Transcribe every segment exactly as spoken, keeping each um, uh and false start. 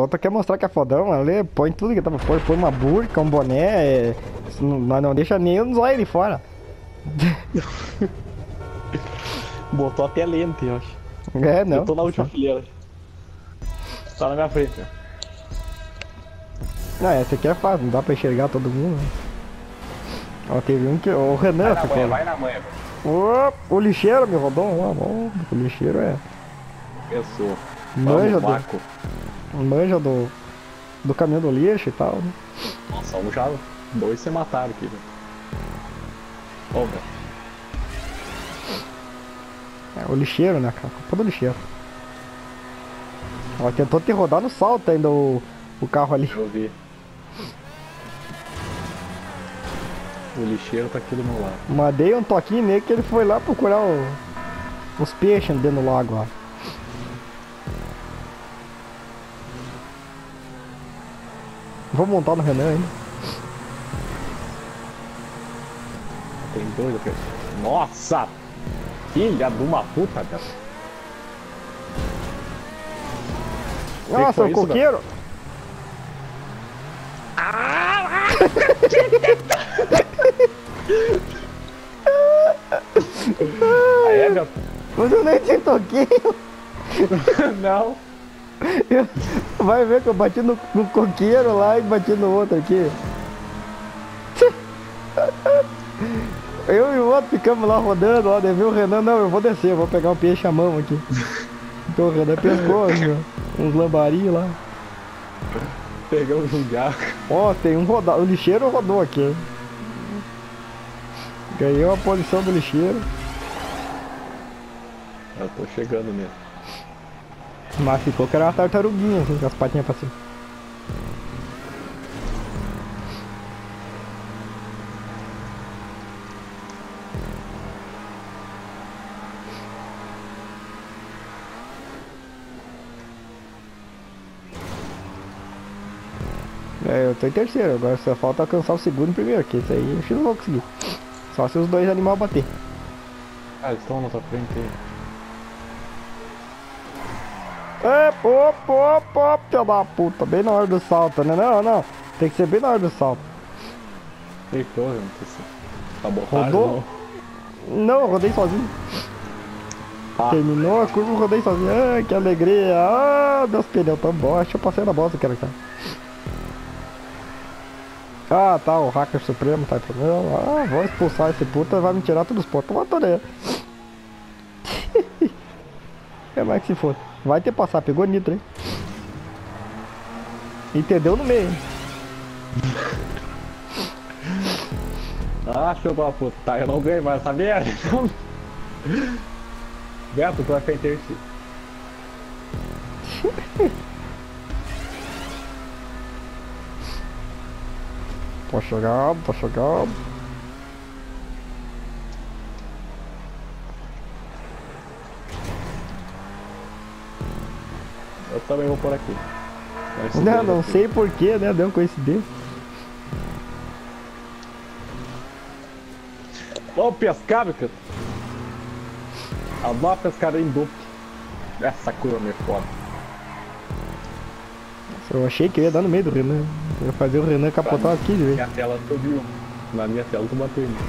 outro quer mostrar que é fodão, ali põe tudo que tava por, põe uma burca, um boné, é, não, nós não deixa nem os olhos de fora. Botou até lente, eu acho. É, não. Eu tô na última fileira. Tá na minha frente, ó. Não, essa aqui é fácil, não dá pra enxergar todo mundo. Né? Ó, teve um que. O Renan Vai na ficou. manha, vai na manha, velho. Oh, o lixeiro me rodou, ó, ó, o lixeiro é. Pensou. Manja Vamos, do. Manja do. Do caminhão do lixo e tal, né? Nossa, um já. Dois se mataram aqui, velho. Ó, velho. É, o lixeiro, né, cara? Culpa do lixeiro. Ó, tentou te rodar no salto ainda o, o carro ali. Eu vi. O lixeiro tá aqui do meu lado. Mandei um toquinho nele que ele foi lá procurar o, os peixes dentro do lago lá. Vou montar no Renan ainda. Tem dois aqui. Nossa! Filha de uma puta, cara. Nossa, o isso, coqueiro! Aí é, meu. Mas eu nem te toquei. Não. Eu- vai ver que eu bati no, no coqueiro lá e bati no outro aqui. Eu e o outro ficamos lá rodando, ó, daí viu o Renan, não, eu vou descer, eu vou pegar um peixe à mão aqui. Então o Renan pescou assim, ó, uns lambarinhos lá. Pegamos um garro. Ó, tem um rodado, o lixeiro rodou aqui. Ganhei uma posição do lixeiro. Eu tô chegando mesmo. Mas ficou que era uma tartaruguinha, assim, com as patinhas pra cima. É, eu tô em terceiro, agora só falta alcançar o segundo e o primeiro, que esse aí eu acho que não vou conseguir. Só se os dois animais bater. Ah, eles estão na tua frente aí. É, opa, opa, filha da puta, bem na hora do salto, né? Não, não, tem que ser bem na hora do salto. Feitou, gente. Sabotagem, Rodou? Não, eu rodei sozinho. Ah. Terminou a curva, eu rodei sozinho. Ah, que alegria. Ah, meus pneus tão bons. Acho que eu passei na bosta, quero cara. Ah, tá, o hacker supremo tá aí problema. Ah, vou expulsar esse puta, vai me tirar todos os pontos. Matou ele. É mais que se for. Vai ter passar, pegou nitro, hein? Entendeu no meio, hein? Ah, filho da puta. Tá, eu não ganhei mais essa merda. Então... Beto, tu vai ficar em terceiro. Tô chegando, tô chegando. Eu também vou por aqui. Vai Não, subir não aqui. sei porquê, né? Deu uma coincidência. Vamos pescar, meu cara. Adoro pescar em duplo. Essa curva me foda. Eu achei que eu ia dar no meio do Renan. Eu ia fazer o Renan capotar aqui de vez. Minha tela tu viu. Na minha tela tu bateu em mim.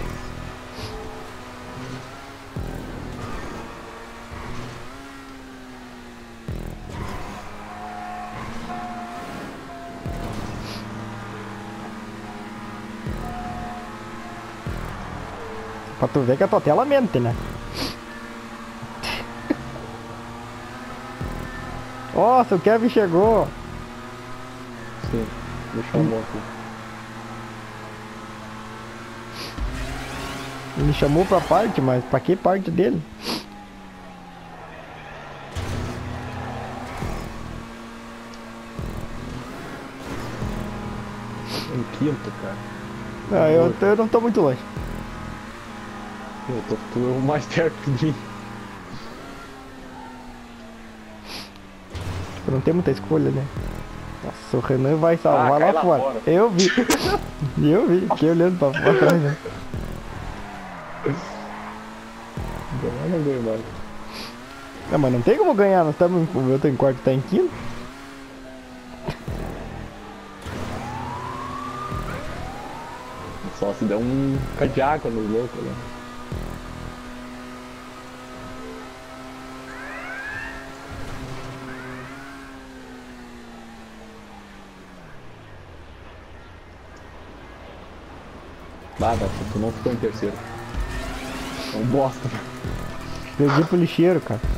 Pra tu ver que a tua tela mente, né? Nossa, o Kevin chegou. Sim, me chamou aqui. Ele chamou pra parte, mas pra que parte dele? Em quinto, cara. Não, eu, eu não tô muito longe. Eu tô tu mais perto de mim. Eu não tenho muita escolha, né? Nossa, o Renan vai salvar Ah, cai lá, lá fora. fora. Eu vi. Eu vi, fiquei olhando pra, pra trás, né? Agora não ganho mais. Não, mas não tem como ganhar, nós estamos. Eu tô em quarto, tá em quinto. Só se der um cadiaco no louco, né? Ah, velho, tu não ficou em terceiro. É um bosta. Perdi pro lixeiro, cara.